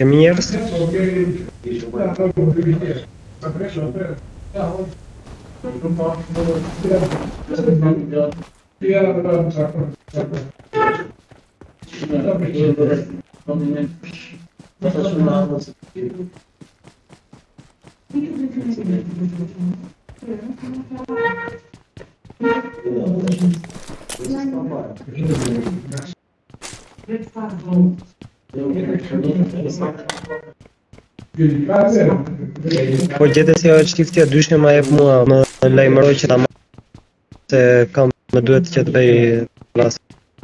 Caminheiros? Po gjete si është çiftja dyshim ma jep mua, më lajmëroj që ta marr se kam më duhet që të bëj rast.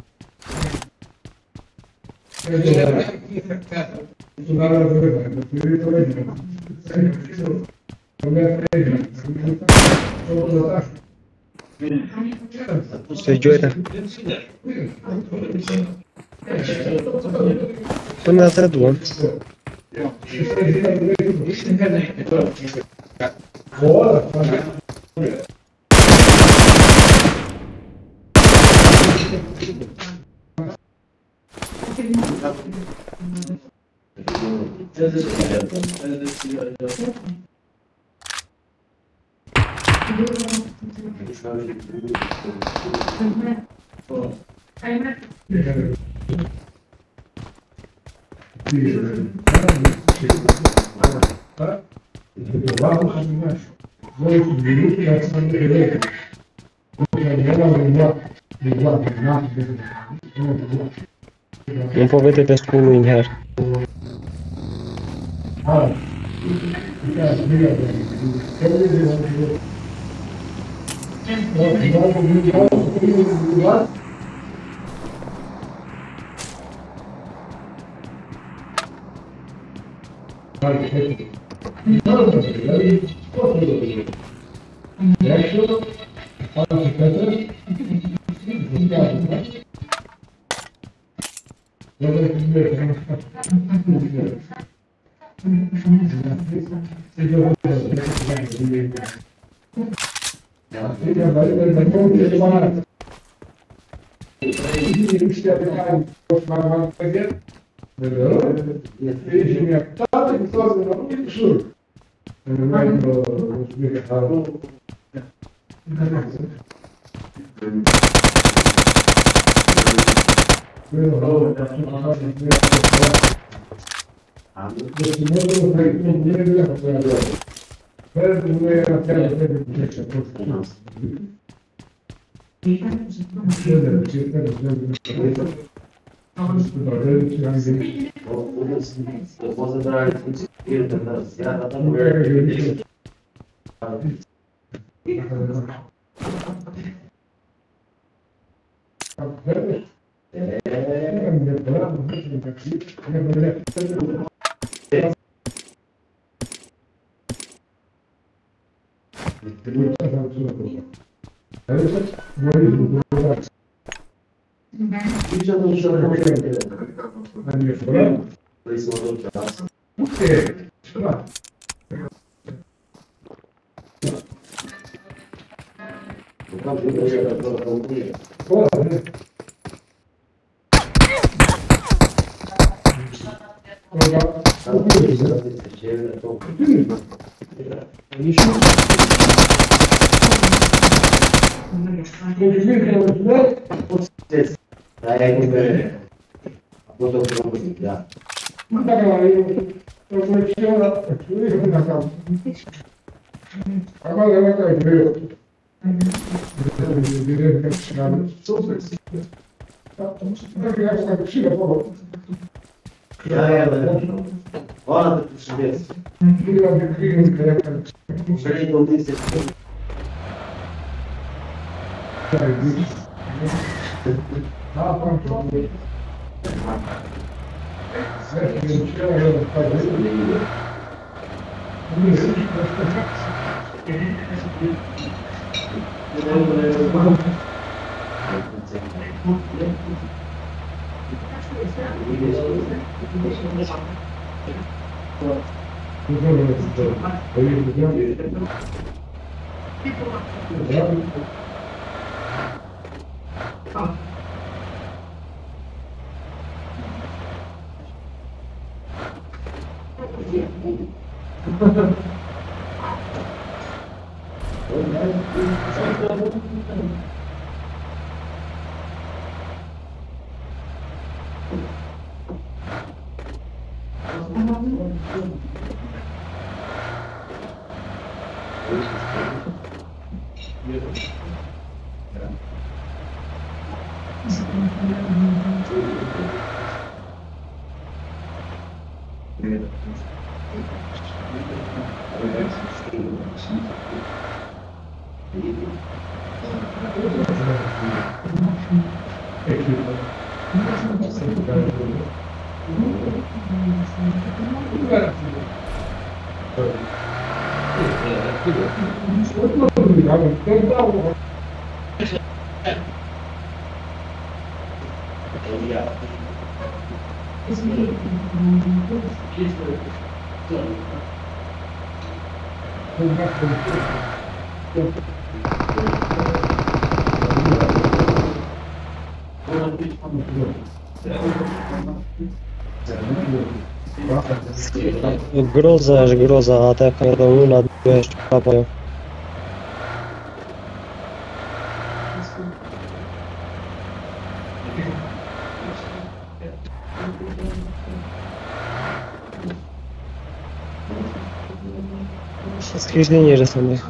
Se gjojta. Po në atër duam. Un po vete të shkullu një herë. Groza, ataca da 1 na 2 papają. Схождение же самое.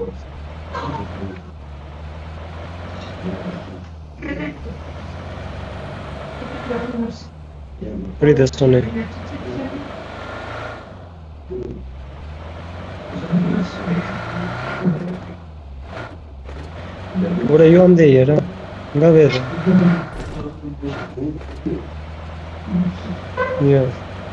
Предостаны. Burayı yom de yere. Gaveta. Yok.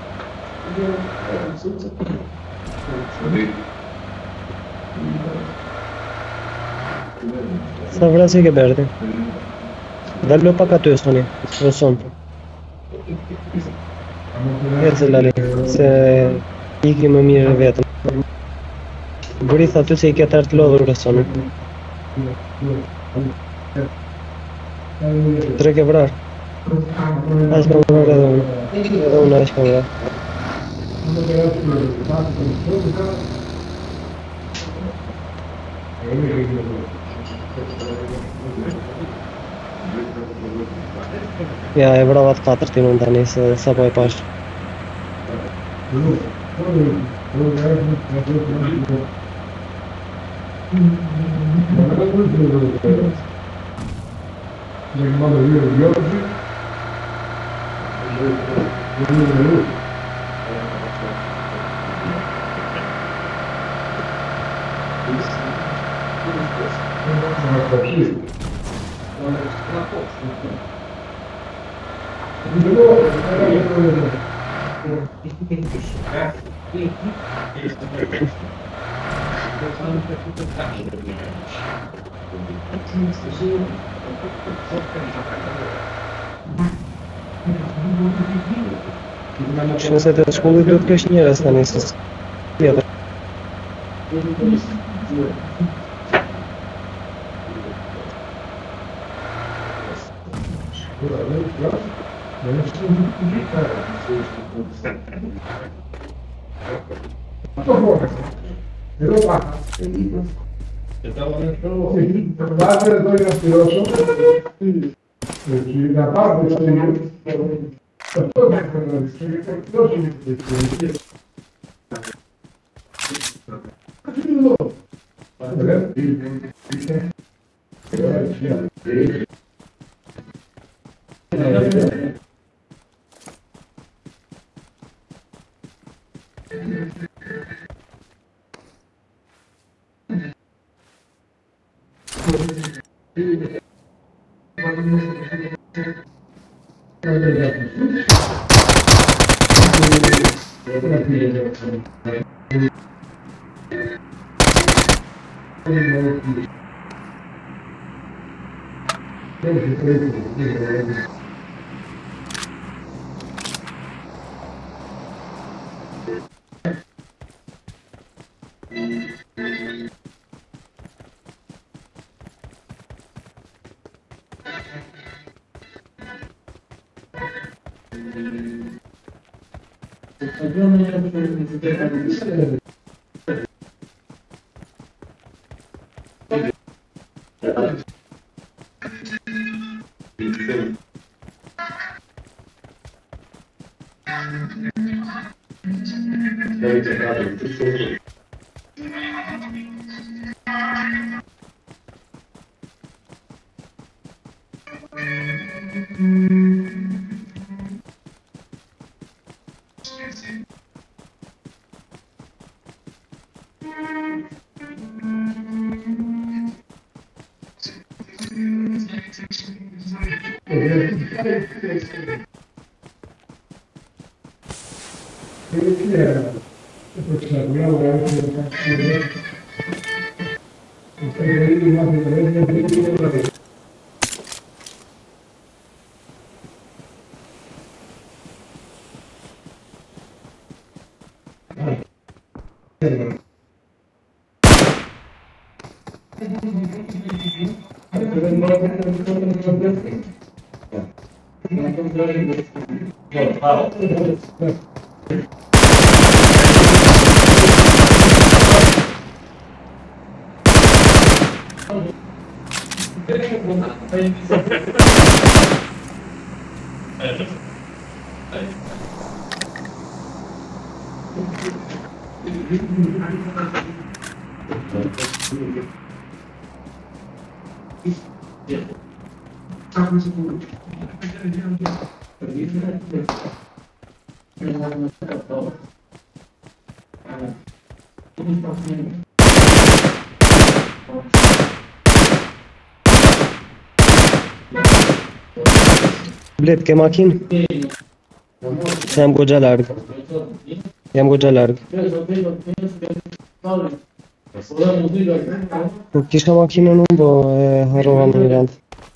Savrasi che perde. Dallo pagato sono. Lo sono. Erzəlləri. İki mümir vetë. Buri thatu se i ka tartë lodhur sonu. Tre ke vrar. As ka vrar edhe unë. Edhe unë as ka vrar. Ja, e vrava të katërtin unë tani, se sa po e pash. Që nëse të shkollit do të kesh njerëz tani se tjetër. Bled, que máquina? Jam goja largo. Jam goja largo. Kisha máquina não vou harovan mirando.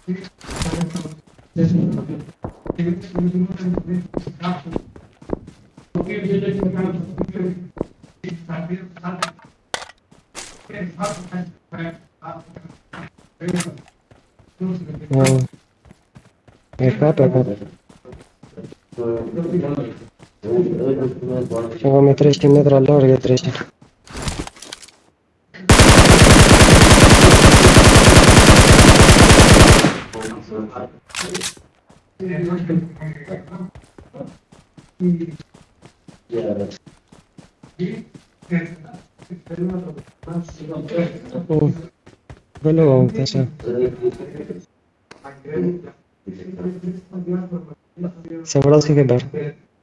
É capa, capa. Chegou a 3 metros al largo, 3. Bello volta, sì. Sembra sì che bello.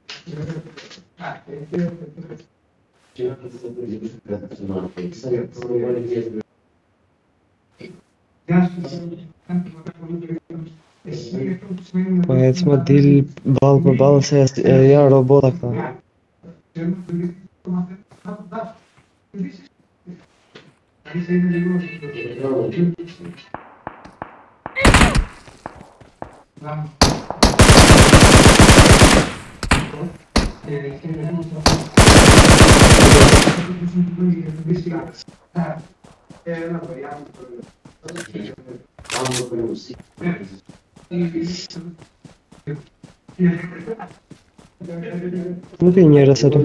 Powiedzmy deal bal po bal se ja robota ka. Nu bine răsătul.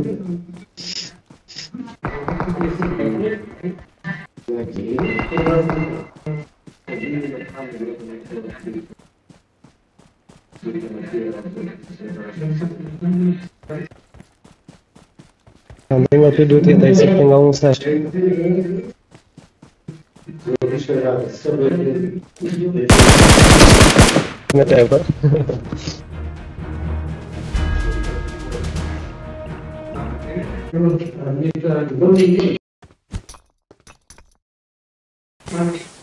Am venit pe du-te, dar să prindă un slash. Ne trebuie. Thank you.